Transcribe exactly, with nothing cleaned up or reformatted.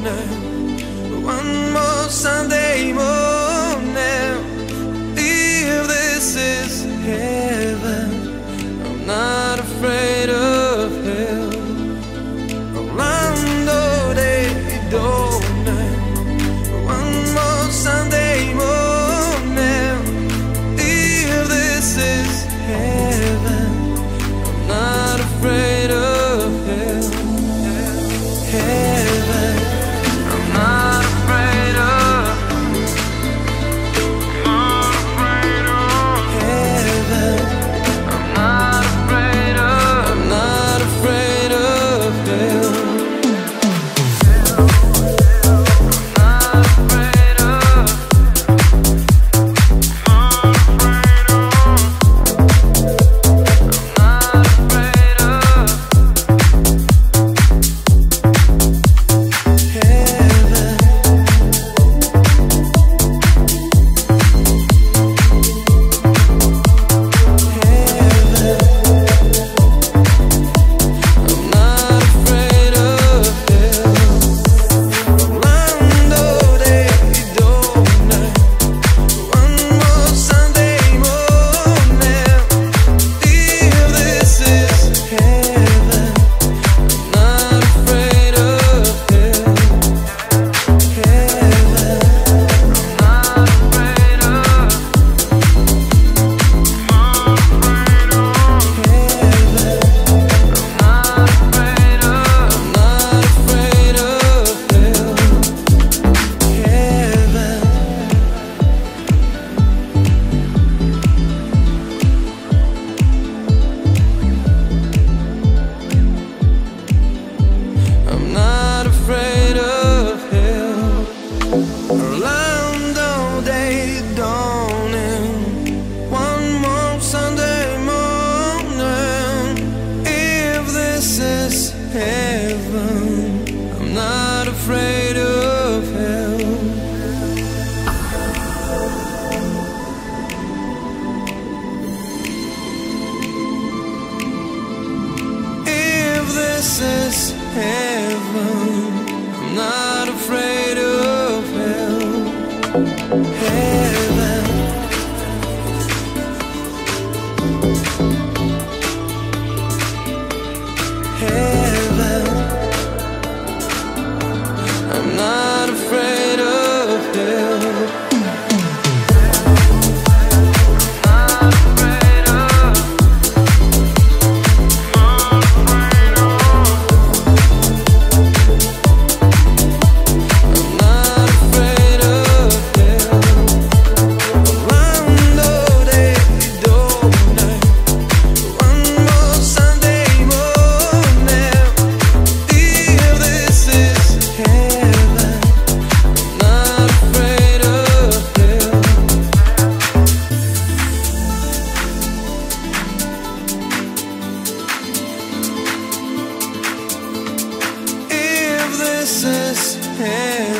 morning, one more Sunday morning. If this is heaven, I'm not afraid of hell. Orlando day dawning, one more Sunday morning. If this is heaven, I'm not afraid of hell. Heaven, I'm not afraid of. Not afraid of. Heaven, I'm not afraid of. I'm not afraid of hell. Not afraid of. Not afraid of. I'm not afraid of. I'm not afraid of hell. Orlando day dawning, one more Sunday morning. If this is heaven, I'm not afraid of hell. If this is heaven, I'm not afraid of hell. Heaven, heaven, I'm not afraid of hell. This is heaven.